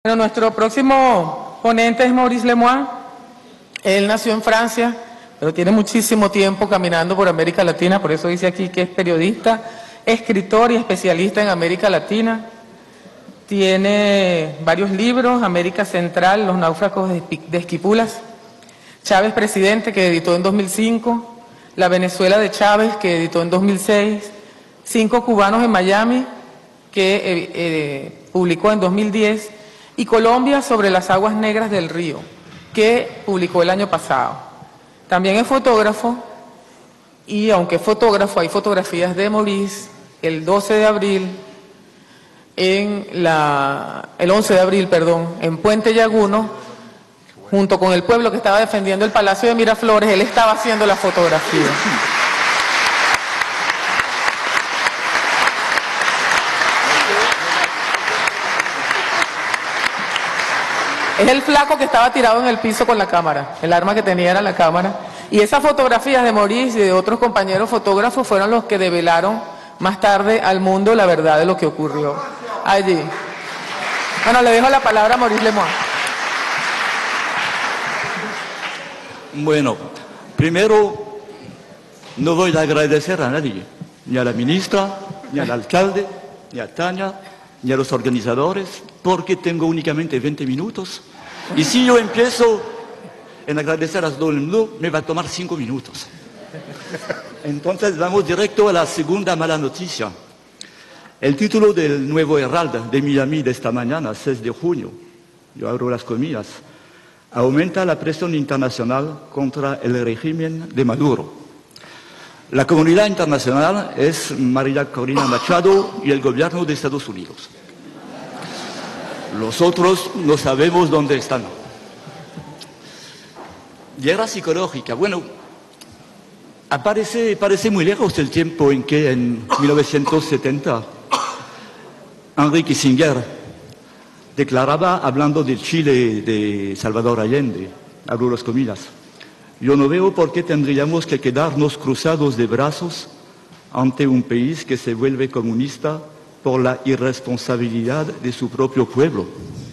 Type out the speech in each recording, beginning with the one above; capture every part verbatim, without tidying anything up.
Bueno, nuestro próximo ponente es Maurice Lemoine. Él nació en Francia, pero tiene muchísimo tiempo caminando por América Latina, por eso dice aquí que es periodista, escritor y especialista en América Latina. Tiene varios libros: América Central, Los náufragos de Esquipulas, Chávez Presidente, que editó en dos mil cinco, La Venezuela de Chávez, que editó en dos mil seis, Cinco cubanos en Miami, que eh, eh, publicó en dos mil diez, y Colombia sobre las aguas negras del río, que publicó el año pasado. También es fotógrafo, y aunque es fotógrafo, hay fotografías de Maurice el doce de abril, en la, el once de abril, perdón, en Puente Llaguno, junto con el pueblo que estaba defendiendo el Palacio de Miraflores. Él estaba haciendo la fotografía. Es el flaco que estaba tirado en el piso con la cámara. El arma que tenía era la cámara. Y esas fotografías de Maurice y de otros compañeros fotógrafos fueron los que develaron más tarde al mundo la verdad de lo que ocurrió allí. Bueno, le dejo la palabra a Maurice Lemoine. Bueno, primero no voy a agradecer a nadie, ni a la ministra, ni al alcalde, ni a Tania, ni a los organizadores, porque tengo únicamente veinte minutos. Y si yo empiezo en agradecer a todo el mundo, me va a tomar cinco minutos. Entonces vamos directo a la segunda mala noticia. El título del nuevo Herald de Miami de esta mañana, seis de junio, yo abro las comillas: aumenta la presión internacional contra el régimen de Maduro. La comunidad internacional es María Corina Machado y el gobierno de Estados Unidos. Los otros no sabemos dónde están. Guerra psicológica. Bueno, aparece, parece muy lejos el tiempo en que en mil novecientos setenta Henry Kissinger declaraba, hablando del Chile de Salvador Allende, abro las comillas: yo no veo por qué tendríamos que quedarnos cruzados de brazos ante un país que se vuelve comunista por la irresponsabilidad de su propio pueblo.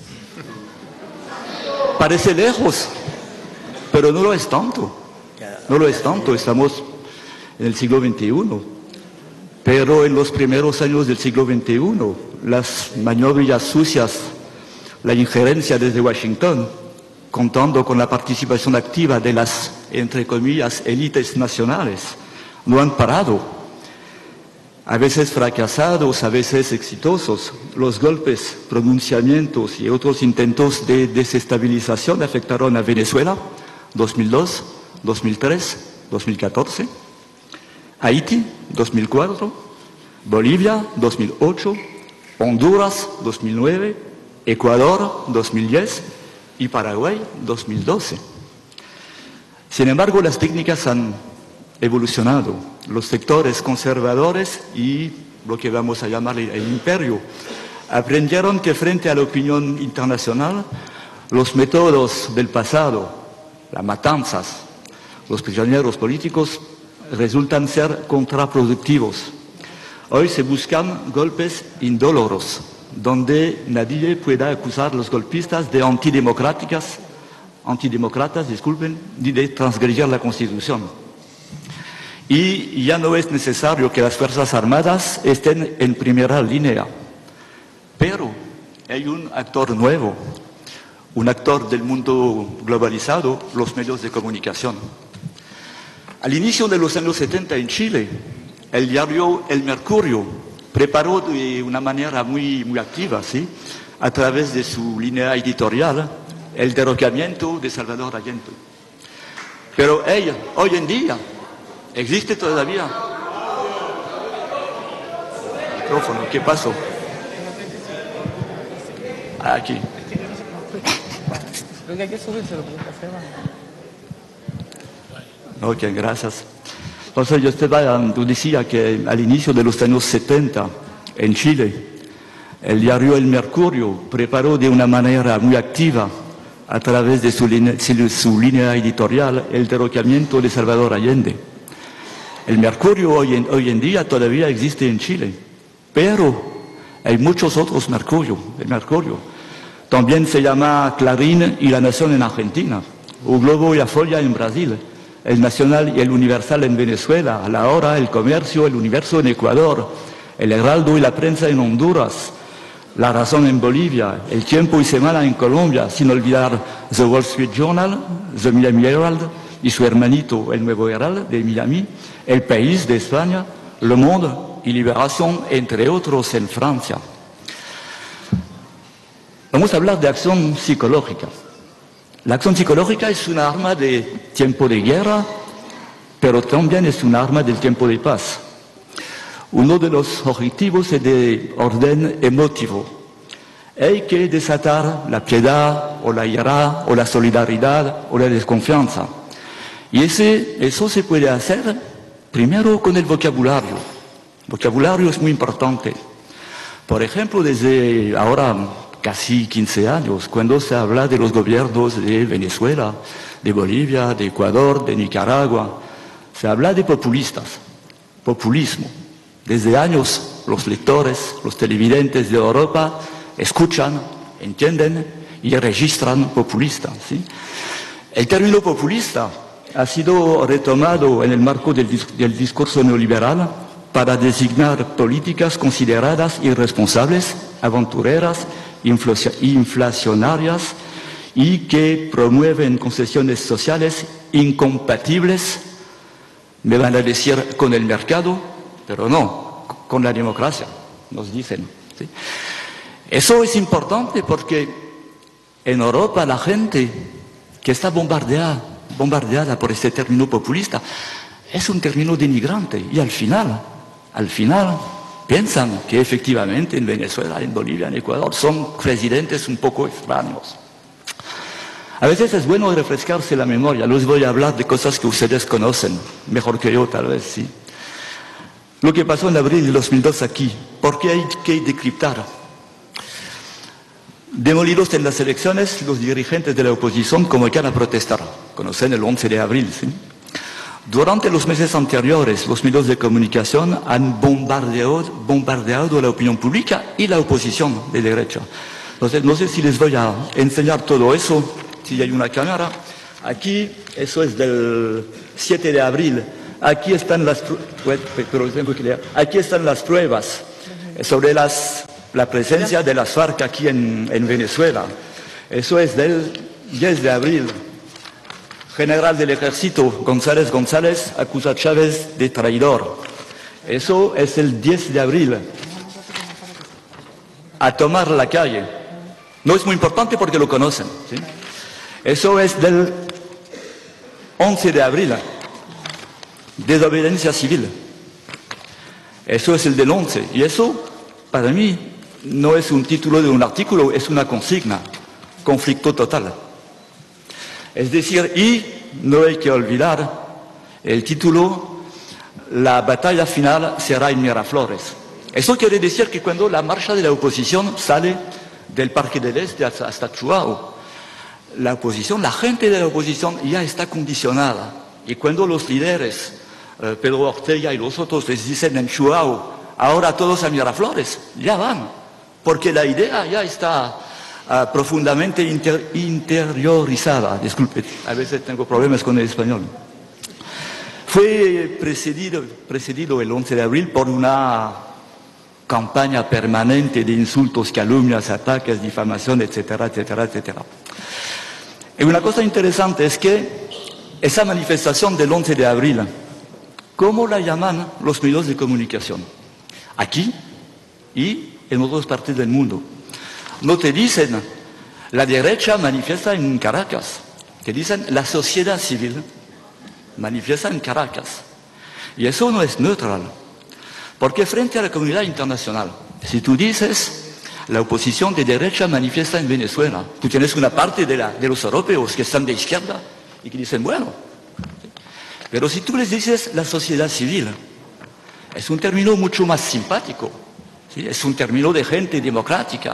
Parece lejos, pero no lo es tanto. No lo es tanto, estamos en el siglo veintiuno. Pero en los primeros años del siglo veintiuno, las maniobras sucias, la injerencia desde Washington, contando con la participación activa de las, entre comillas, élites nacionales, no han parado. A veces fracasados, a veces exitosos, los golpes, pronunciamientos y otros intentos de desestabilización afectaron a Venezuela, dos mil dos, dos mil tres, dos mil catorce, Haití, dos mil cuatro, Bolivia, dos mil ocho, Honduras, dos mil nueve, Ecuador, dos mil diez y Paraguay, dos mil doce. Sin embargo, las técnicas han evolucionado. Los sectores conservadores y lo que vamos a llamar el imperio aprendieron que frente a la opinión internacional, los métodos del pasado, las matanzas, los prisioneros políticos, resultan ser contraproductivos. Hoy se buscan golpes indoloros, donde nadie pueda acusar a los golpistas de antidemocráticas, antidemócratas, disculpen, ni de transgredir la Constitución. Y ya no es necesario que las Fuerzas Armadas estén en primera línea. Pero hay un actor nuevo, un actor del mundo globalizado, los medios de comunicación. Al inicio de los años setenta en Chile, el diario El Mercurio preparó de una manera muy, muy activa, ¿sí?, a través de su línea editorial, el derrocamiento de Salvador Allende. Pero ella, hoy en día, ¿existe todavía? Micrófono, ¿qué pasó? Aquí. Creo que hay que subírselo porque está feo. Ok, gracias. Entonces yo estaba, tú decía que al inicio de los años setenta, en Chile, el diario El Mercurio preparó de una manera muy activa, a través de su línea, su línea editorial, el derrocamiento de Salvador Allende. El Mercurio hoy en, hoy en día todavía existe en Chile, pero hay muchos otros Mercurio, el Mercurio. También se llama Clarín y La Nación en Argentina, O Globo y La Folla en Brasil, El Nacional y El Universal en Venezuela, La Hora, El Comercio, El Universo en Ecuador, El Heraldo y La Prensa en Honduras, La Razón en Bolivia, El Tiempo y Semana en Colombia, sin olvidar The Wall Street Journal, The Miami Herald y su hermanito El Nuevo Herald de Miami, El País de España, Le Monde y Liberación, entre otros en Francia. Vamos a hablar de acción psicológica. La acción psicológica es un arma de tiempo de guerra, pero también es un arma del tiempo de paz. Uno de los objetivos es de orden emotivo. Hay que desatar la piedad, o la ira, o la solidaridad, o la desconfianza. Y ese, eso se puede hacer primero con el vocabulario. El vocabulario es muy importante. Por ejemplo, desde ahora casi quince años, cuando se habla de los gobiernos de Venezuela, de Bolivia, de Ecuador, de Nicaragua, se habla de populistas, populismo. Desde años los lectores, los televidentes de Europa escuchan, entienden y registran populistas, ¿sí? El término populista ha sido retomado en el marco del, del discurso neoliberal para designar políticas consideradas irresponsables, aventureras, inflacionarias y que promueven concesiones sociales incompatibles, me van a decir, con el mercado, pero no, con la democracia, nos dicen, ¿sí? Eso es importante porque en Europa la gente que está bombardeada, bombardeada por este término populista es un término denigrante y al final, al final piensan que efectivamente en Venezuela, en Bolivia, en Ecuador son presidentes un poco extraños. A veces es bueno refrescarse la memoria. Les voy a hablar de cosas que ustedes conocen, mejor que yo tal vez, sí. Lo que pasó en abril de dos mil dos aquí, ¿por qué hay que decriptar? Demolidos en las elecciones, los dirigentes de la oposición convocan a protestar. Conocen el once de abril, ¿sí? Durante los meses anteriores, los medios de comunicación han bombardeado, bombardeado la opinión pública y la oposición de derecha. Entonces, no sé si les voy a enseñar todo eso, si hay una cámara. Aquí, eso es del siete de abril. Aquí están las, aquí están las pruebas sobre las, la presencia de las FARC aquí en, en Venezuela. Eso es del diez de abril. General del Ejército González González acusa a Chávez de traidor. Eso es el diez de abril. A tomar la calle. No es muy importante porque lo conocen, ¿sí? Eso es del once de abril. Desobediencia civil. Eso es el del once. Y eso, para mí, no es un título de un artículo, es una consigna. Conflicto total. Es decir, y no hay que olvidar el título, la batalla final será en Miraflores. Eso quiere decir que cuando la marcha de la oposición sale del Parque del Este hasta, hasta Chuao, la oposición, la gente de la oposición ya está condicionada. Y cuando los líderes, eh, Pedro Ortega y los otros, les dicen en Chuao, ahora todos a Miraflores, ya van, porque la idea ya está Uh, profundamente inter interiorizada. Disculpe, a veces tengo problemas con el español. Fue precedido, precedido el once de abril por una campaña permanente de insultos, calumnias, ataques, difamación, etcétera, etcétera, etcétera. Y una cosa interesante es que esa manifestación del once de abril, ¿cómo la llaman los medios de comunicación? Aquí y en otras partes del mundo. No te dicen, la derecha manifiesta en Caracas. Te dicen, la sociedad civil manifiesta en Caracas. Y eso no es neutral. Porque frente a la comunidad internacional, si tú dices, la oposición de derecha manifiesta en Venezuela, tú tienes una parte de, la, de los europeos que están de izquierda y que dicen, bueno. Pero si tú les dices, la sociedad civil, es un término mucho más simpático. ¿Sí? Es un término de gente democrática.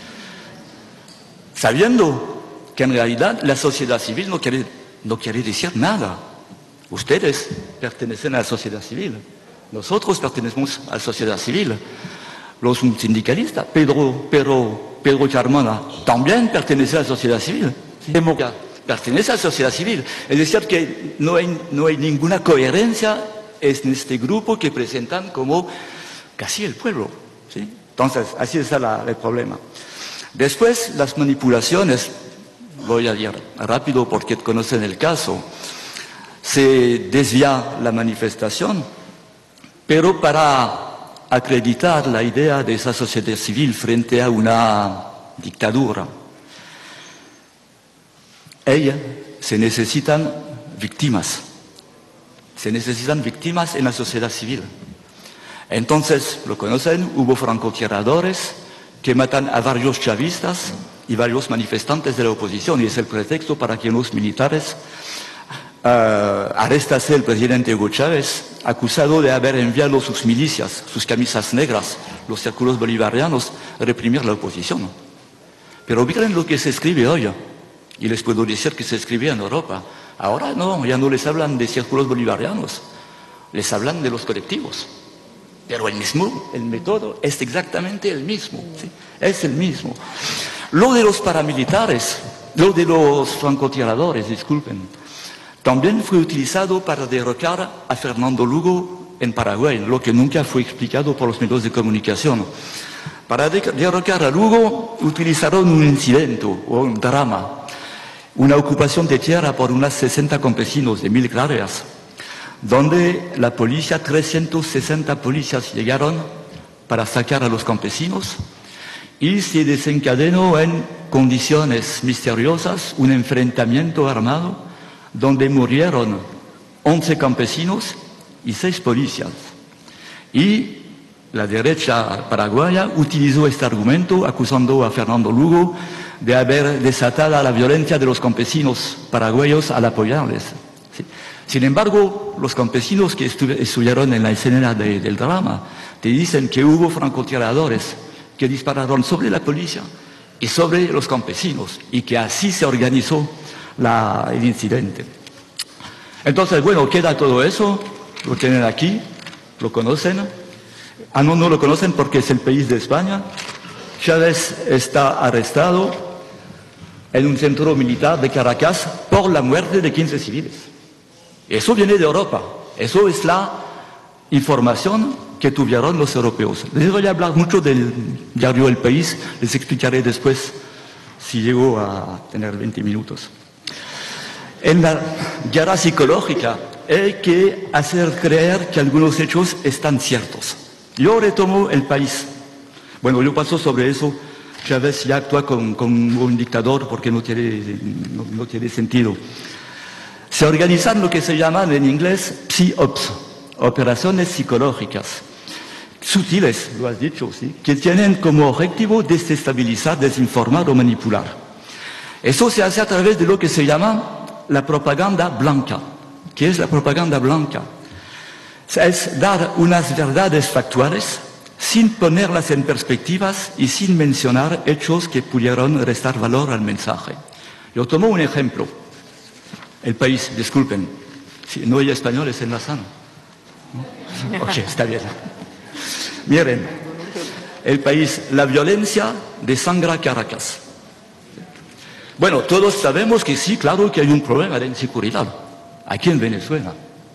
Sabiendo que en realidad la sociedad civil no quiere, no quiere decir nada. Ustedes pertenecen a la sociedad civil, nosotros pertenecemos a la sociedad civil, los sindicalistas, pero, pero Pedro Carmona, también pertenece a la sociedad civil. ¿Sí? Pertenece a la sociedad civil. Es decir, que no hay, no hay ninguna coherencia en este grupo que presentan como casi el pueblo. ¿Sí? Entonces, así está la, el problema. Después, las manipulaciones, voy a ir rápido porque conocen el caso, se desvía la manifestación, pero para acreditar la idea de esa sociedad civil frente a una dictadura, ella, se necesitan víctimas, se necesitan víctimas en la sociedad civil. Entonces, lo conocen, hubo francotiradores que matan a varios chavistas y varios manifestantes de la oposición, y es el pretexto para que los militares uh, arrestase al presidente Hugo Chávez, acusado de haber enviado sus milicias, sus camisas negras, los círculos bolivarianos, a reprimir la oposición. Pero miren lo que se escribe hoy, y les puedo decir que se escribía en Europa. Ahora no, ya no les hablan de círculos bolivarianos, les hablan de los colectivos. Pero el mismo, el método es exactamente el mismo, ¿sí? Es el mismo. Lo de los paramilitares, lo de los francotiradores, disculpen, también fue utilizado para derrocar a Fernando Lugo en Paraguay, lo que nunca fue explicado por los medios de comunicación. Para derrocar a Lugo utilizaron un incidente o un drama, una ocupación de tierra por unas sesenta campesinos de mil hectáreas, donde la policía, trescientos sesenta policías llegaron para sacar a los campesinos y se desencadenó en condiciones misteriosas un enfrentamiento armado donde murieron once campesinos y seis policías. Y la derecha paraguaya utilizó este argumento acusando a Fernando Lugo de haber desatado la violencia de los campesinos paraguayos al apoyarles. ¿Sí? Sin embargo, los campesinos que estuvieron en la escena de, del drama te dicen que hubo francotiradores que dispararon sobre la policía y sobre los campesinos, y que así se organizó la, el incidente. Entonces, bueno, queda todo eso, lo tienen aquí, lo conocen. Ah, no, no lo conocen porque es el país de España. Chávez está arrestado en un centro militar de Caracas por la muerte de quince civiles. Eso viene de Europa, eso es la información que tuvieron los europeos. Les voy a hablar mucho del diario El País, les explicaré después si llego a tener veinte minutos. En la guerra psicológica hay que hacer creer que algunos hechos están ciertos. Yo retomo El País. Bueno, yo paso sobre eso. Chávez ya actúa como un dictador porque no tiene, no, no tiene sentido. Se organizan lo que se llaman en inglés psyops, operaciones psicológicas, sutiles, lo has dicho, ¿sí? Que tienen como objetivo desestabilizar, desinformar o manipular. Eso se hace a través de lo que se llama la propaganda blanca. ¿Qué es la propaganda blanca? Es dar unas verdades factuales sin ponerlas en perspectivas y sin mencionar hechos que pudieran restar valor al mensaje. Yo tomo un ejemplo. El País, disculpen, si no hay españoles en la sala. ¿No? Ok, está bien. Miren, El País, la violencia desangra Caracas. Bueno, todos sabemos que sí, claro que hay un problema de inseguridad aquí en Venezuela.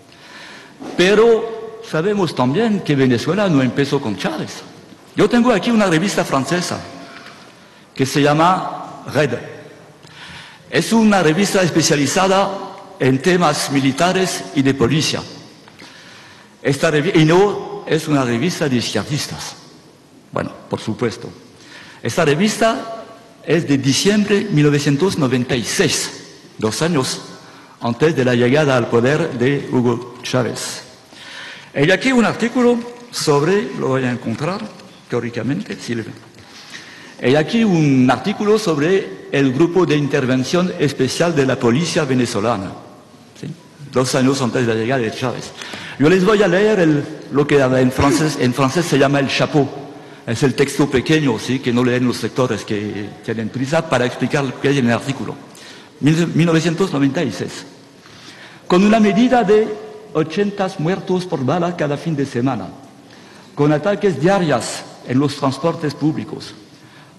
Pero sabemos también que Venezuela no empezó con Chávez. Yo tengo aquí una revista francesa que se llama Red. Es una revista especializada en temas militares y de policía. Esta y no es una revista de izquierdistas. Bueno, por supuesto. Esta revista es de diciembre de mil novecientos noventa y seis, dos años antes de la llegada al poder de Hugo Chávez. Hay aquí un artículo sobre, lo voy a encontrar teóricamente, si le ven. Hay aquí un artículo sobre el grupo de intervención especial de la policía venezolana, ¿sí? Dos años antes de la llegada de Chávez. Yo les voy a leer el, lo que en francés, en francés se llama el chapeau. Es el texto pequeño, ¿sí? Que no leen los lectores que tienen prisa para explicar lo que hay en el artículo. mil novecientos noventa y seis. Con una medida de ochenta muertos por bala cada fin de semana, con ataques diarios en los transportes públicos,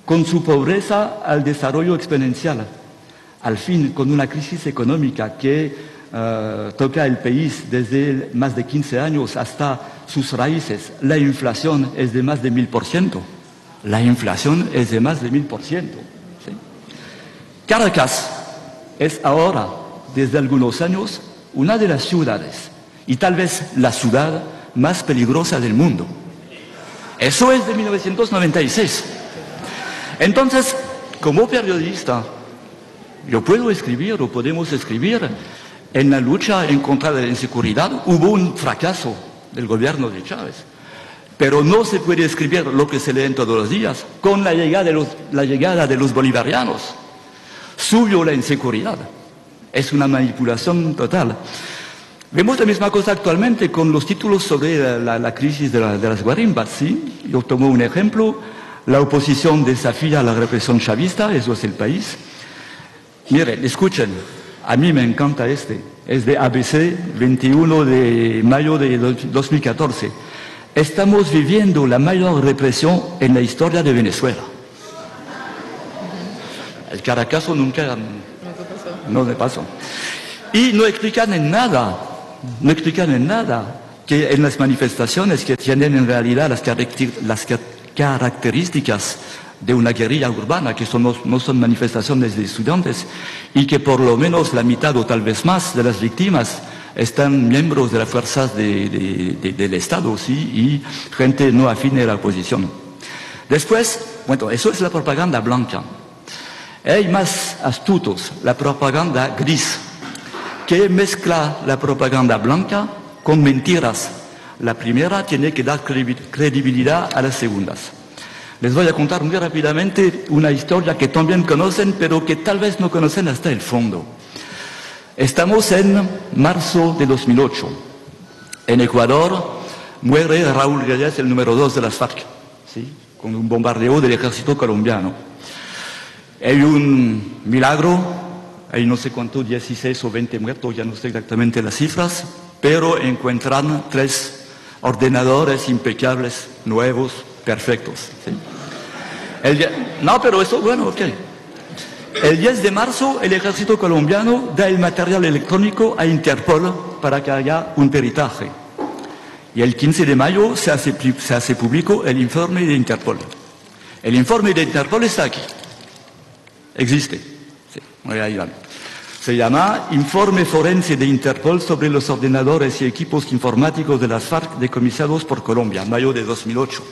con su pobreza al desarrollo exponencial, al fin con una crisis económica que uh, toca el país desde más de quince años hasta sus raíces. La inflación es de más de mil por ciento. La inflación es de más de mil por ciento. ¿Sí? Caracas es ahora, desde algunos años, una de las ciudades, y tal vez la ciudad más peligrosa del mundo. Eso es de mil novecientos noventa y seis. Entonces, como periodista, yo puedo escribir o podemos escribir en la lucha en contra de la inseguridad. Hubo un fracaso del gobierno de Chávez, pero no se puede escribir lo que se leen todos los días. Con la llegada de los, la llegada de los bolivarianos, subió la inseguridad. Es una manipulación total. Vemos la misma cosa actualmente con los títulos sobre la, la, la crisis de, la, de las guarimbas. ¿Sí? Yo tomo un ejemplo: la oposición desafía la represión chavista, eso es El País. Miren, escuchen, a mí me encanta este, es de A B C, veintiuno de mayo de dos mil catorce. Estamos viviendo la mayor represión en la historia de Venezuela. El Caracazo nunca no le pasó. Y no explican en nada, no explican en nada que en las manifestaciones que tienen en realidad las, las características de una guerrilla urbana, que son, no son manifestaciones de estudiantes, y que por lo menos la mitad o tal vez más de las víctimas están miembros de las fuerzas de, de, de, del Estado, ¿sí? Y gente no afine a la oposición. Después, bueno, eso es la propaganda blanca. Hay más astutos, la propaganda gris, que mezcla la propaganda blanca con mentiras. La primera tiene que dar credibilidad a las segundas. Les voy a contar muy rápidamente una historia que también conocen, pero que tal vez no conocen hasta el fondo. Estamos en marzo de dos mil ocho. En Ecuador muere Raúl Reyes, el número dos de las FARC, ¿sí? Con un bombardeo del ejército colombiano. Hay un milagro, hay no sé cuánto, dieciséis o veinte muertos, ya no sé exactamente las cifras, pero encuentran tres ordenadores impecables, nuevos, perfectos. ¿Sí? El, no, pero eso, bueno, ok. El diez de marzo, el ejército colombiano da el material electrónico a Interpol para que haya un peritaje. Y el quince de mayo se hace, se hace público el informe de Interpol. El informe de Interpol está aquí. Existe. Sí, ahí van. Se llama Informe Forense de Interpol sobre los ordenadores y equipos informáticos de las FARC decomisados por Colombia, mayo de dos mil ocho.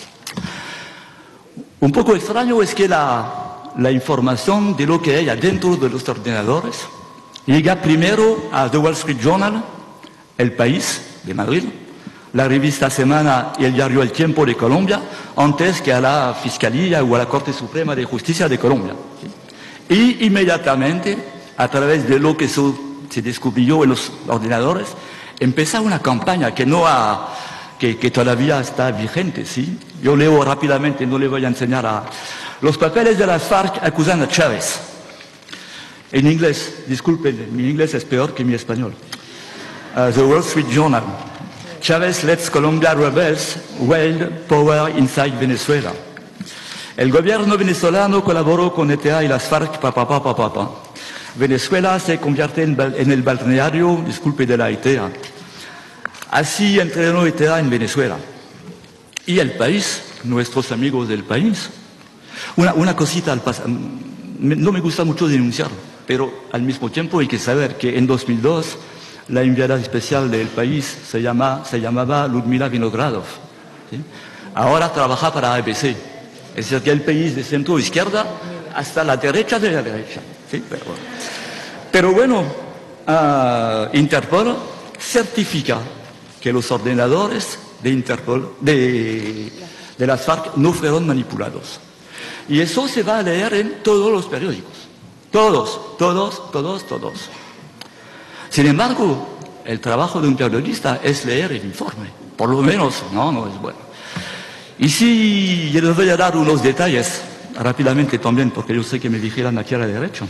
Un poco extraño es que la, la información de lo que hay adentro de los ordenadores llega primero a The Wall Street Journal, El País de Madrid, la revista Semana y el diario El Tiempo de Colombia, antes que a la Fiscalía o a la Corte Suprema de Justicia de Colombia. ¿Sí? Y inmediatamente, a través de lo que se, se descubrió en los ordenadores, empezó una campaña que no ha... Que, que todavía está vigente, ¿sí? Yo leo rápidamente, no le voy a enseñar a... Los papeles de las FARC acusan a Chávez. En inglés, disculpen, mi inglés es peor que mi español. Uh, The Wall Street Journal. Chávez lets Colombia rebels wield power inside Venezuela. El gobierno venezolano colaboró con E T A y las FARC, pa, pa, pa, pa, pa, pa. Venezuela se convierte en, en el balneario, disculpe, de la E T A. Así entrenó E T A en Venezuela. Y El País, nuestros amigos del País. Una, una cosita al pasar, no me gusta mucho denunciar, pero al mismo tiempo hay que saber que en dos mil dos la enviada especial del País se, llama, se llamaba Ludmila Vinogradov. ¿Sí? Ahora trabaja para A B C. Es decir, que el País de centro izquierda hasta la derecha de la derecha. ¿Sí? Pero, pero bueno, uh, Interpol certifica que los ordenadores de Interpol, de, de las FARC, no fueron manipulados. Y eso se va a leer en todos los periódicos. Todos, todos, todos, todos. Sin embargo, el trabajo de un periodista es leer el informe. Por lo menos, no, no es bueno. Y sí, yo les voy a dar unos detalles rápidamente también, porque yo sé que me vigilan aquí a la derecha.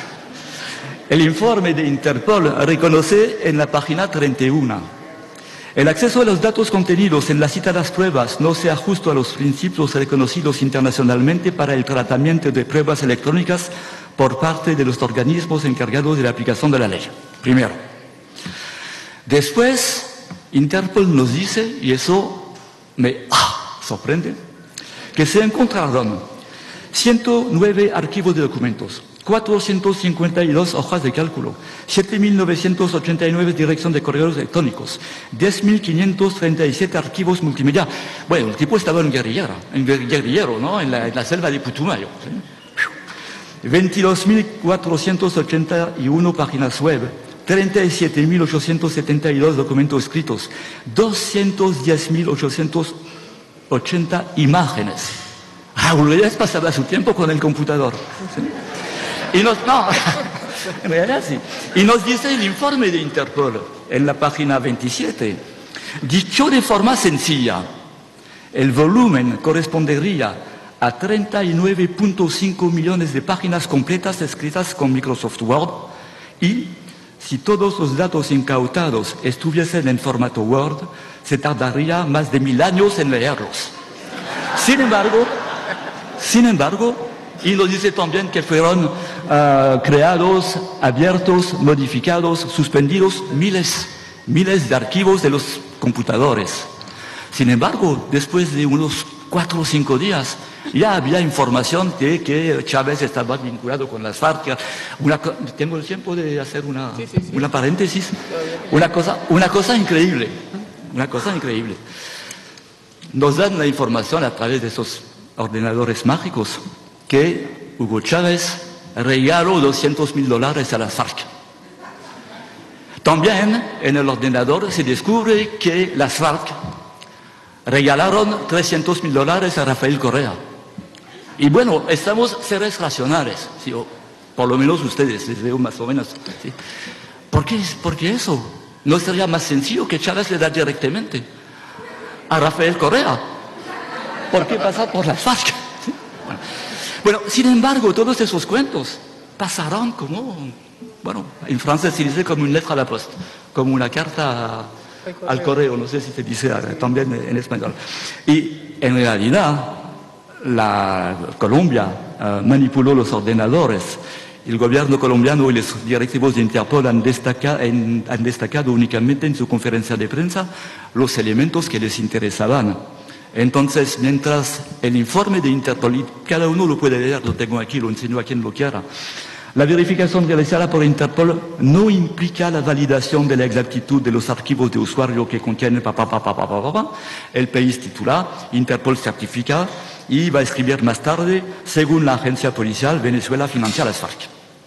El informe de Interpol reconoce en la página treinta y uno. El acceso a los datos contenidos en las citadas pruebas no se ajusta a los principios reconocidos internacionalmente para el tratamiento de pruebas electrónicas por parte de los organismos encargados de la aplicación de la ley. Primero. Después, Interpol nos dice, y eso me ah, sorprende, que se encontraron ciento nueve archivos de documentos, cuatrocientas cincuenta y dos hojas de cálculo, siete mil novecientos ochenta y nueve direcciones de correos electrónicos, diez mil quinientos treinta y siete archivos multimedia. Bueno, el tipo estaba en guerrillero, en guerrillero, ¿no? En la, en la selva de Putumayo. ¿Sí? veintidós mil cuatrocientas ochenta y una páginas web, treinta y siete mil ochocientos setenta y dos documentos escritos, doscientos diez mil ochocientas ochenta imágenes. Aurelias pasaba su tiempo con el computador. ¿Sí? Y nos, no, en realidad sí. Y nos dice el informe de Interpol en la página veintisiete. Dicho de forma sencilla, el volumen correspondería a treinta y nueve punto cinco millones de páginas completas escritas con Microsoft Word y si todos los datos incautados estuviesen en formato Word, se tardaría más de mil años en leerlos. Sin embargo, sin embargo, y nos dice también que fueron uh, creados, abiertos, modificados, suspendidos miles, miles de archivos de los computadores. Sin embargo, después de unos cuatro o cinco días, ya había información de que Chávez estaba vinculado con las FARC. Una, ¿Tengo el tiempo de hacer una, sí, sí, sí. una paréntesis? Una cosa, una cosa increíble, una cosa increíble. Nos dan la información a través de esos ordenadores mágicos que Hugo Chávez regaló doscientos mil dólares a las FARC. También en el ordenador se descubre que las FARC regalaron trescientos mil dólares a Rafael Correa. Y bueno, estamos seres racionales, ¿sí? O por lo menos ustedes, les veo más o menos. ¿Sí? ¿Por qué, ¿Por qué eso? ¿No sería más sencillo que Chávez le da directamente a Rafael Correa? ¿Por qué pasar por las FARC? ¿Sí? Bueno. Bueno, sin embargo, todos esos cuentos pasaron como, bueno, en francés se dice como una letra a la poste, como una carta al correo, no sé si se dice también en español. Y en realidad, la Colombia uh, manipuló los ordenadores. El gobierno colombiano y los directivos de Interpol han destacado, en, han destacado únicamente en su conferencia de prensa los elementos que les interesaban. Entonces, mientras el informe de Interpol, y cada uno lo puede leer, lo tengo aquí, lo enseño a quien lo quiera, la verificación realizada por Interpol no implica la validación de la exactitud de los archivos de usuario que contienen pa, pa, pa, pa, pa, pa, pa. El país titular, Interpol certifica y va a escribir más tarde, según la agencia policial, Venezuela financia a las FARC.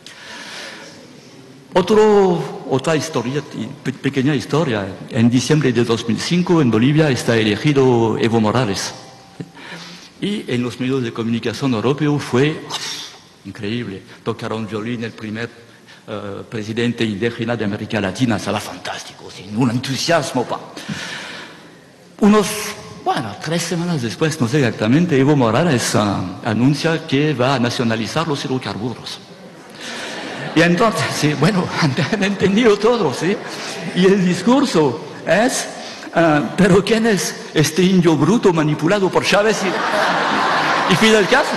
Otro, otra historia, pe, pequeña historia. En diciembre de dos mil cinco en Bolivia está elegido Evo Morales. Y en los medios de comunicación europeos fue increíble. Tocaron violín el primer uh, presidente indígena de América Latina. Estaba fantástico, sin un entusiasmo. Pa. Unos, bueno, tres semanas después, no sé exactamente, Evo Morales uh, anuncia que va a nacionalizar los hidrocarburos. Y entonces, sí, bueno, han entendido todo, ¿sí? Y el discurso es, uh, ¿pero quién es este indio bruto manipulado por Chávez y, y Fidel Castro?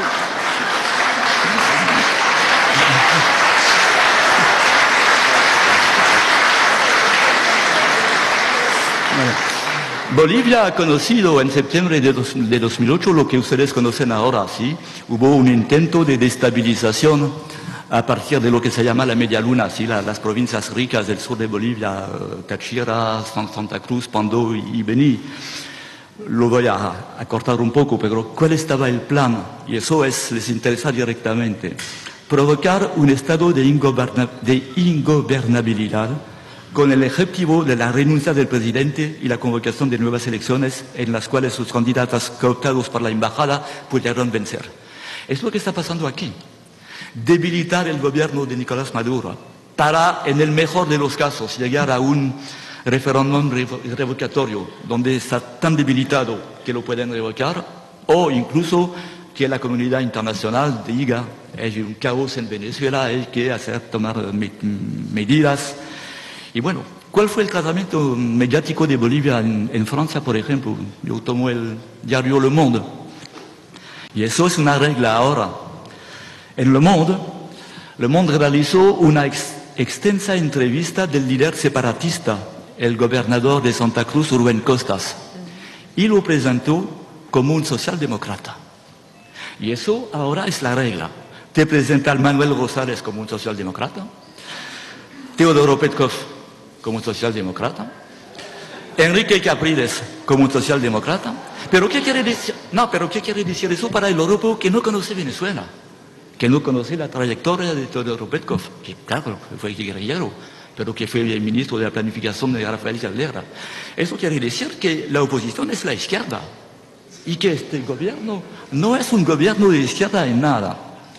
Bueno, Bolivia ha conocido en septiembre de, dos, de dos mil ocho lo que ustedes conocen ahora, ¿sí? Hubo un intento de destabilización a partir de lo que se llama la media luna, ¿sí? la, las provincias ricas del sur de Bolivia, Táchira, Santa Cruz, Pando y Beni. Lo voy a, a cortar un poco, pero ¿cuál estaba el plan? Y eso es, les interesa directamente. Provocar un estado de, ingoberna, de ingobernabilidad con el objetivo de la renuncia del presidente y la convocación de nuevas elecciones en las cuales sus candidatos cooptados por la embajada pudieron vencer. Es lo que está pasando aquí. Debilitar el gobierno de Nicolás Maduro para, en el mejor de los casos, llegar a un referéndum revocatorio donde está tan debilitado que lo pueden revocar, o incluso que la comunidad internacional diga hay un caos en Venezuela, hay que hacer tomar me medidas. Y bueno, ¿Cuál fue el tratamiento mediático de Bolivia en, en Francia, por ejemplo? Yo tomo el diario Le Monde. Y eso es una regla ahora. En Le Monde, Le Monde realizó una ex, extensa entrevista del líder separatista, el gobernador de Santa Cruz, Rubén Costas, y lo presentó como un socialdemócrata. Y eso ahora es la regla. Te presenta al Manuel Rosales como un socialdemócrata, Teodoro Petkov como un socialdemócrata, Enrique Capriles como un socialdemócrata. ¿Pero qué quiere decir? No, pero ¿qué quiere decir eso para el europeo que no conoce Venezuela? Que no conoce la trayectoria de Teodoro Petkov, que claro, fue guerrillero, pero que fue el ministro de la planificación de Rafael Caldera. Eso quiere decir que la oposición es la izquierda y que este gobierno no es un gobierno de izquierda en nada.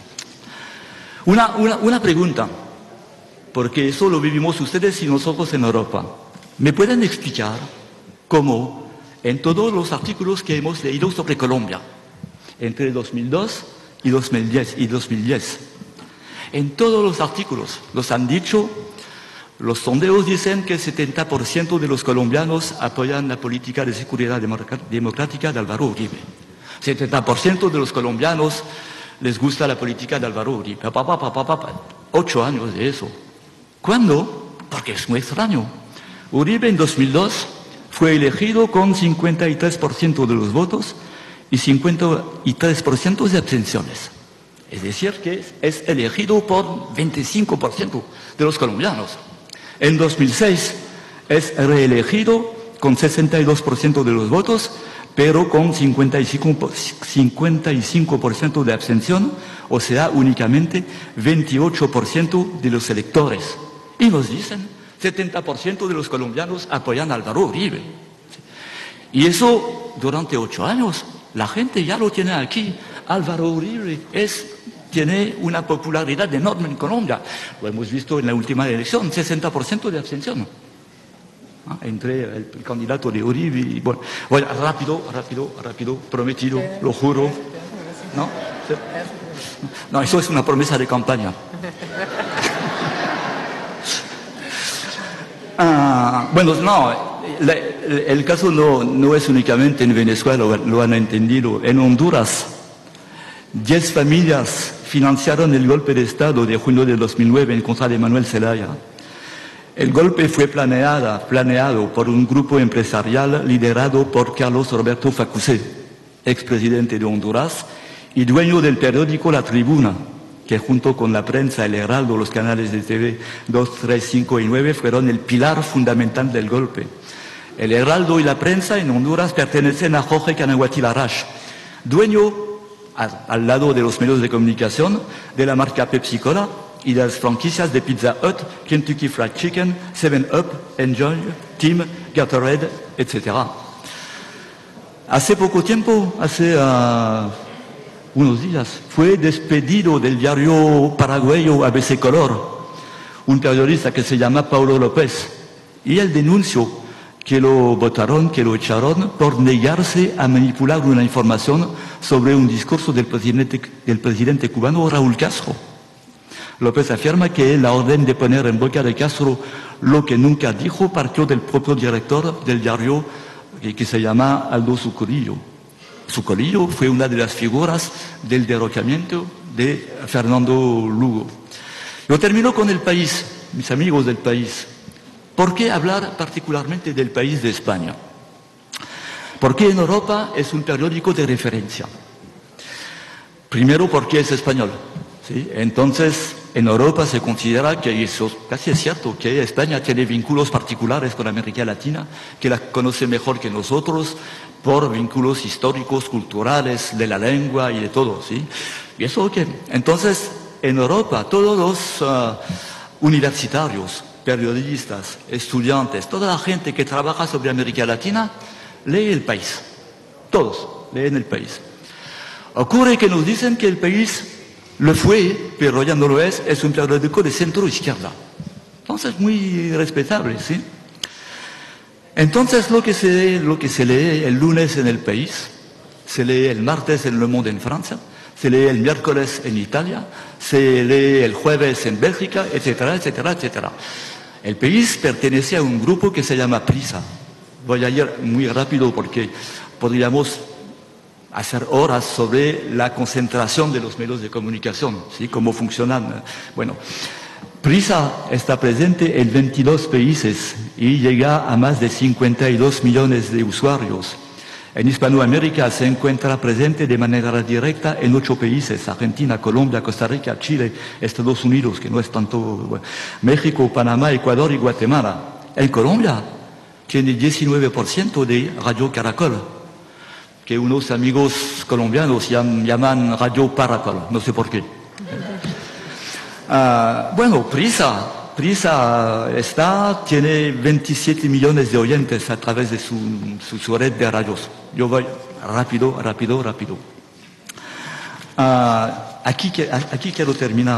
Una, una, una pregunta, porque eso lo vivimos ustedes y nosotros en Europa. ¿Me pueden explicar cómo en todos los artículos que hemos leído sobre Colombia, entre dos mil dos y dos mil diez, y dos mil diez, en todos los artículos los han dicho, los sondeos dicen que el setenta por ciento de los colombianos apoyan la política de seguridad democrática de Álvaro Uribe. setenta por ciento de los colombianos les gusta la política de Álvaro Uribe. Pa, pa, pa, pa, pa, pa. Ocho años de eso. ¿Cuándo? Porque es muy extraño. Uribe en dos mil dos fue elegido con cincuenta y tres por ciento de los votos y cincuenta y tres por ciento de abstenciones. Es decir, que es elegido por veinticinco por ciento de los colombianos. En dos mil seis es reelegido con sesenta y dos por ciento de los votos, pero con cincuenta y cinco por ciento de abstención, o sea, únicamente veintiocho por ciento de los electores. Y nos dicen, setenta por ciento de los colombianos apoyan a Álvaro Uribe. Y eso, durante ocho años, la gente ya lo tiene aquí. Álvaro Uribe es, tiene una popularidad enorme en Colombia. Lo hemos visto en la última elección, sesenta por ciento de abstención. ¿Ah? Entre el, el candidato de Uribe y... Bueno, bueno, rápido, rápido, rápido, prometido, lo juro. ¿No? No, eso es una promesa de campaña. Ah, bueno, no, la, el caso no, no es únicamente en Venezuela, lo, lo han entendido. En Honduras, diez familias financiaron el golpe de Estado de junio de dos mil nueve en contra de Manuel Zelaya. El golpe fue planeada, planeado por un grupo empresarial liderado por Carlos Roberto Facusé, expresidente de Honduras y dueño del periódico La Tribuna, que junto con la prensa, el Heraldo, los canales de T V dos, tres, cinco y nueve fueron el pilar fundamental del golpe. El Heraldo y la prensa en Honduras pertenecen a Jorge Canaguati Larash, dueño, al, al lado de los medios de comunicación, de la marca Pepsi Cola y de las franquicias de Pizza Hut, Kentucky Fried Chicken, seven up, Enjoy, Team, Gatorade, etcétera. Hace poco tiempo, hace... Uh, unos días, fue despedido del diario paraguayo A B C Color un periodista que se llama Paulo López, y él denunció que lo votaron, que lo echaron por negarse a manipular una información sobre un discurso del presidente, del presidente cubano Raúl Castro. López afirma que la orden de poner en boca de Castro lo que nunca dijo partió del propio director del diario que se llama Aldo Zucorillo. Zucorillo fue una de las figuras del derrocamiento de Fernando Lugo. Yo termino con El País, mis amigos del País. ¿Por qué hablar particularmente del país de España? Porque en Europa es un periódico de referencia. Primero porque es español, ¿sí? Entonces, en Europa se considera que eso casi es cierto, que España tiene vínculos particulares con América Latina, que la conoce mejor que nosotros, por vínculos históricos, culturales, de la lengua y de todo, ¿sí? Y eso, ¿qué? Entonces, en Europa, todos los uh, universitarios, periodistas, estudiantes, toda la gente que trabaja sobre América Latina, lee El País. Todos leen El País. Ocurre que nos dicen que El País lo fue, pero ya no lo es, es un periódico de centro-izquierda. Entonces, muy respetable, ¿sí? Entonces, lo que, se, lo que se lee el lunes en El País, se lee el martes en Le Monde en Francia, se lee el miércoles en Italia, se lee el jueves en Bélgica, etcétera, etcétera, etcétera. El país pertenece a un grupo que se llama PRISA. Voy a ir muy rápido porque podríamos hacer horas sobre la concentración de los medios de comunicación, ¿sí? Cómo funcionan. Bueno, PRISA está presente en veintidós países y llega a más de cincuenta y dos millones de usuarios. En Hispanoamérica se encuentra presente de manera directa en ocho países: Argentina, Colombia, Costa Rica, Chile, Estados Unidos, que no es tanto, bueno, México, Panamá, Ecuador y Guatemala. En Colombia tiene diecinueve por ciento de Radio Caracol, que unos amigos colombianos llaman Radio Paracol, no sé por qué. Uh, bueno, PRISA, PRISA está, tiene veintisiete millones de oyentes a través de su, su, su red de radios. Yo voy rápido, rápido, rápido. Uh, aquí, aquí quiero terminar.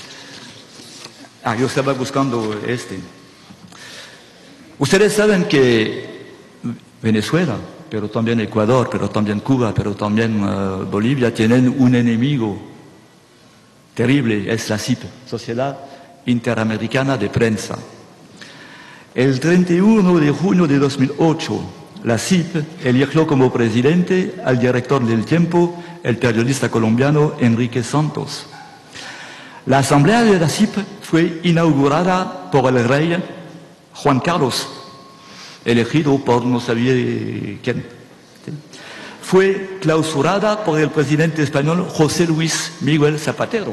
Ah, yo estaba buscando este. Ustedes saben que Venezuela, pero también Ecuador, pero también Cuba, pero también uh, Bolivia tienen un enemigo terrible, es la S I P, Sociedad Interamericana de Prensa. El treinta y uno de junio de dos mil ocho, la S I P eligió como presidente al director del Tiempo, el periodista colombiano Enrique Santos. La asamblea de la S I P fue inaugurada por el rey Juan Carlos, elegido por no sabía quién. Fue clausurada por el presidente español José Luis Miguel Zapatero,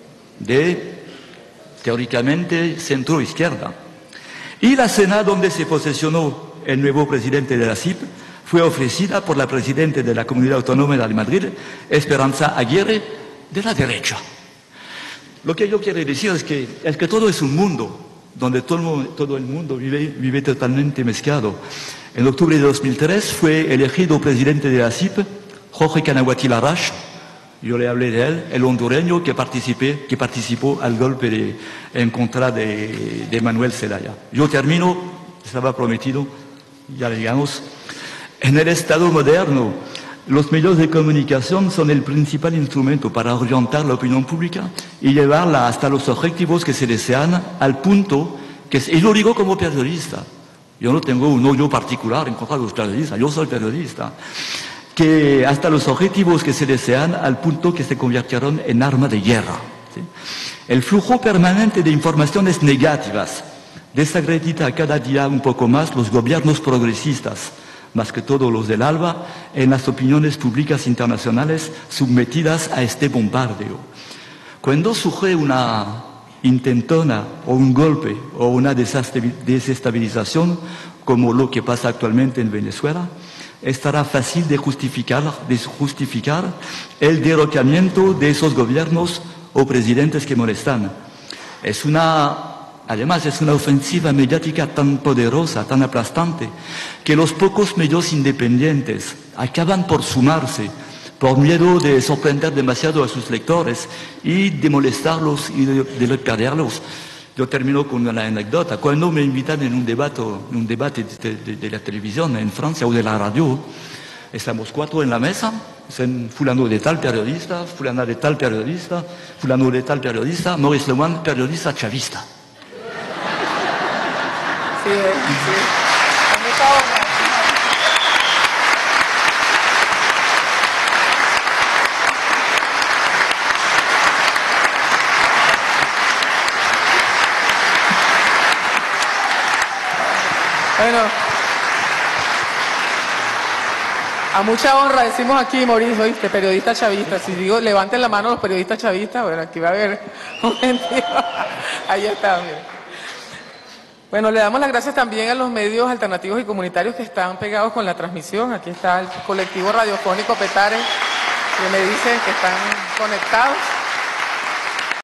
de teóricamente centro-izquierda. Y la cena donde se posesionó el nuevo presidente de la S I P fue ofrecida por la presidenta de la Comunidad Autónoma de Madrid, Esperanza Aguirre, de la derecha. Lo que yo quiero decir es que, es que todo es un mundo donde todo, todo el mundo vive, vive totalmente mezclado. En octubre de dos mil tres fue elegido presidente de la S I P Jorge Canaguatl Larache. Yo le hablé de él, el hondureño que, participé, que participó al golpe de, en contra de, de Manuel Zelaya. Yo termino, estaba prometido, ya digamos, en el Estado moderno, los medios de comunicación son el principal instrumento para orientar la opinión pública y llevarla hasta los objetivos que se desean, al punto que, y lo digo como periodista, yo no tengo un odio particular en contra de los periodistas, yo soy periodista, que hasta los objetivos que se desean al punto que se convirtieron en arma de guerra. ¿Sí? El flujo permanente de informaciones negativas desacredita cada día un poco más los gobiernos progresistas, más que todos los del ALBA, en las opiniones públicas internacionales sometidas a este bombardeo. Cuando surge una intentona o un golpe o una desestabilización, como lo que pasa actualmente en Venezuela, estará fácil de justificar, de justificar el derrocamiento de esos gobiernos o presidentes que molestan. Es una... Además, es una ofensiva mediática tan poderosa, tan aplastante, que los pocos medios independientes acaban por sumarse, por miedo de sorprender demasiado a sus lectores y de molestarlos y de, de perderlos. Yo termino con una anécdota. Cuando me invitan en un debate, en un debate de, de, de la televisión en Francia o de la radio, estamos cuatro en la mesa, son fulano de tal periodista, fulana de tal periodista, fulano de tal periodista, Maurice Lemoine, periodista chavista. Sí, sí. Bueno, a mucha honra decimos aquí, Mauricio, ¿oíste? Periodista chavista. Si digo, levanten la mano los periodistas chavistas, bueno, aquí va a haber un gentío. Ahí está, mira. Bueno, le damos las gracias también a los medios alternativos y comunitarios que están pegados con la transmisión. Aquí está el colectivo radiofónico Petare, que me dicen que están conectados.